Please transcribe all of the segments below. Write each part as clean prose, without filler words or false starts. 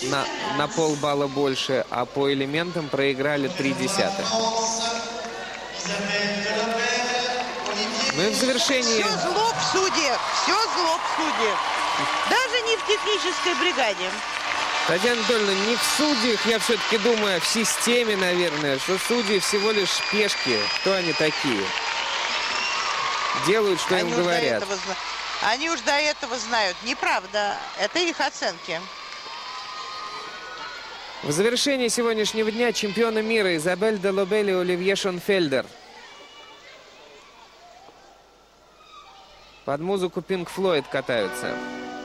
на полбалла больше, а по элементам проиграли 0,3. Ну и в завершении... Все зло в судьях, все зло в судьях. Даже не в технической бригаде. Татьяна Анатольевна, не в судьях, я все-таки думаю, в системе, наверное, что судьи всего лишь пешки. Кто они такие? Делают, что им говорят. Они уж до этого знают. Неправда. Это их оценки. В завершении сегодняшнего дня чемпионы мира Изабель де Лобель и Оливье Шонфельдер. Под музыку Pink Floyd катаются.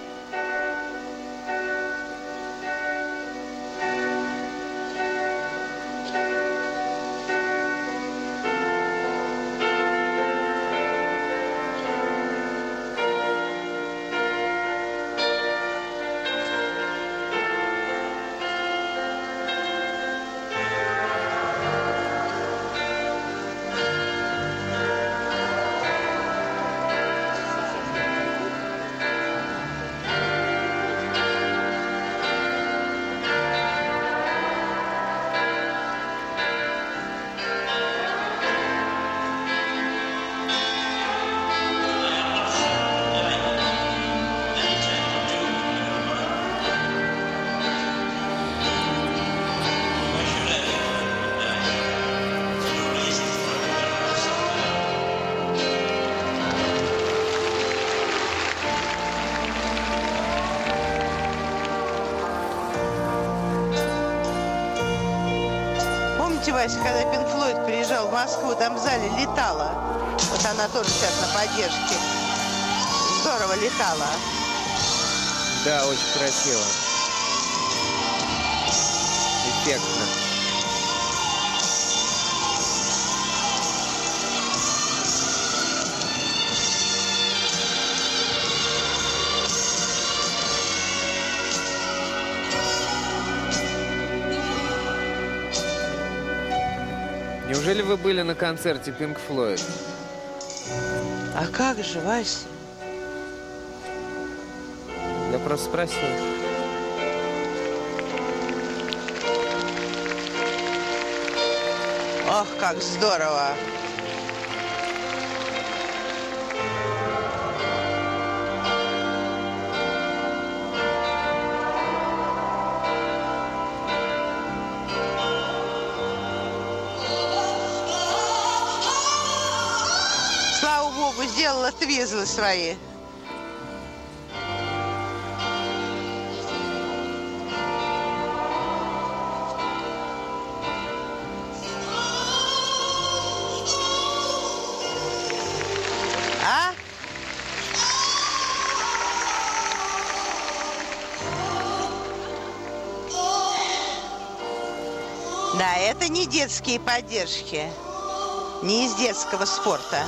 Вася, когда Pink Floyd приезжал в Москву, там в зале летала. Вот она тоже сейчас на поддержке. Здорово летала. Да, очень красиво. Эффектно. Неужели вы были на концерте Pink Floyd? А как же, Вася? Я просто спросил. Ох, как здорово! Слава Богу, сделала твизлы свои. Да, это не детские поддержки, не из детского спорта.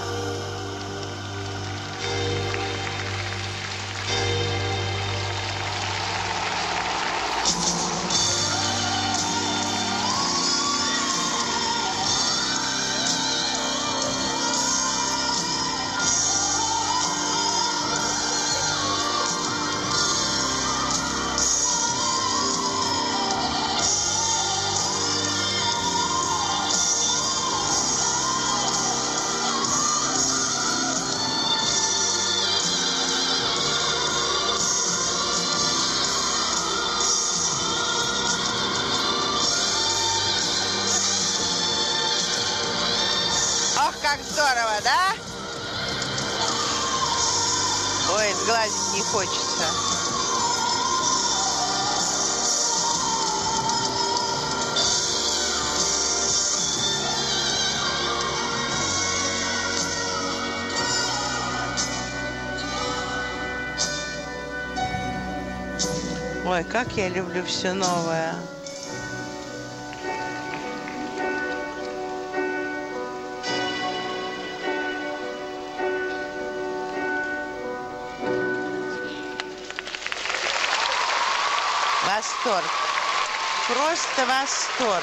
Как здорово, да? Ой, сглазить не хочется. Ой, как я люблю все новое. Восторг. Просто восторг.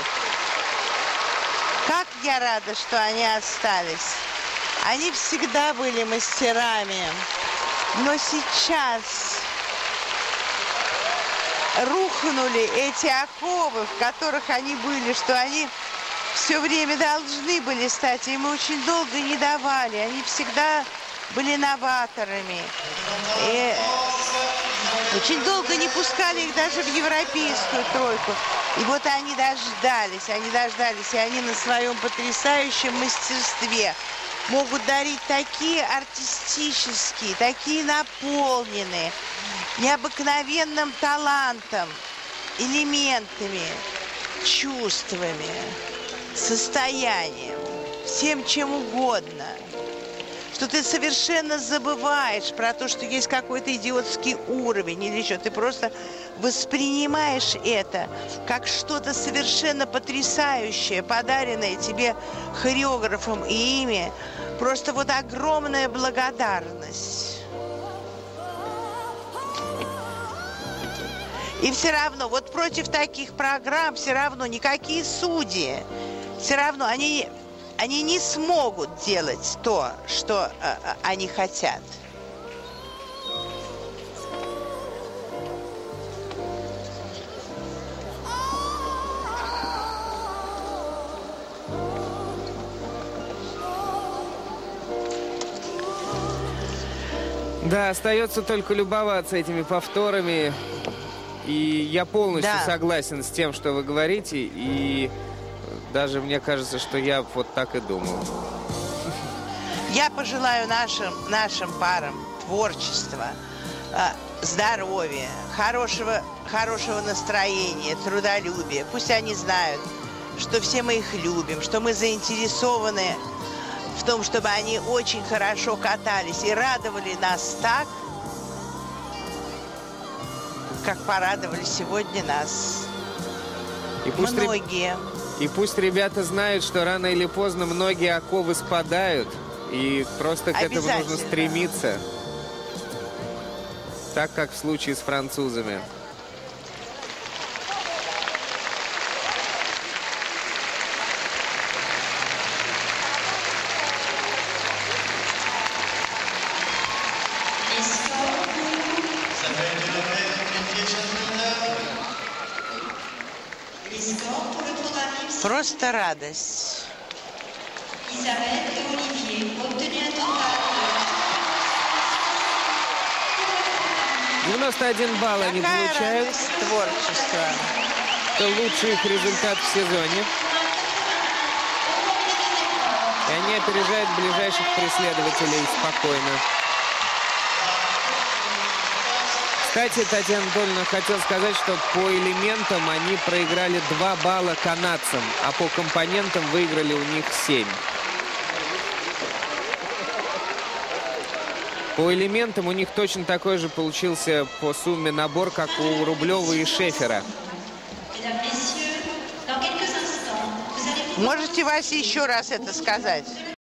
Как я рада, что они остались. Они всегда были мастерами. Но сейчас рухнули эти оковы, в которых они были, что они все время должны были стать. Им очень долго не давали. Они всегда были новаторами. И очень долго не пускали их даже в европейскую тройку. И вот они дождались, и они на своем потрясающем мастерстве могут дарить такие артистические, такие наполненные, необыкновенным талантом, элементами, чувствами, состоянием, всем чем угодно, что ты совершенно забываешь про то, что есть какой-то идиотский уровень или что. Ты просто воспринимаешь это как что-то совершенно потрясающее, подаренное тебе хореографом и ими. Просто вот огромная благодарность. И все равно, вот против таких программ все равно никакие судьи, все равно они не смогут делать то, что они хотят. Да, остается только любоваться этими повторами. И я полностью согласен с тем, что вы говорите. И даже мне кажется, что я вот так и думал. Я пожелаю нашим парам творчества, здоровья, хорошего настроения, трудолюбия. Пусть они знают, что все мы их любим, что мы заинтересованы в том, чтобы они очень хорошо катались и радовали нас так, как порадовали сегодня нас многие. И пусть ребята знают, что рано или поздно многие оковы спадают, и просто к этому нужно стремиться. Так, как в случае с французами. Просто радость. 91 балл они получают. Творчество. Это лучший их результат в сезоне. И они опережают ближайших преследователей спокойно. Кстати, Татьяна Анатольевна, хотел сказать, что по элементам они проиграли 2 балла канадцам, а по компонентам выиграли у них 7. По элементам у них точно такой же получился по сумме набор, как у Рублева и Шефера. Можете, Вася, еще раз это сказать?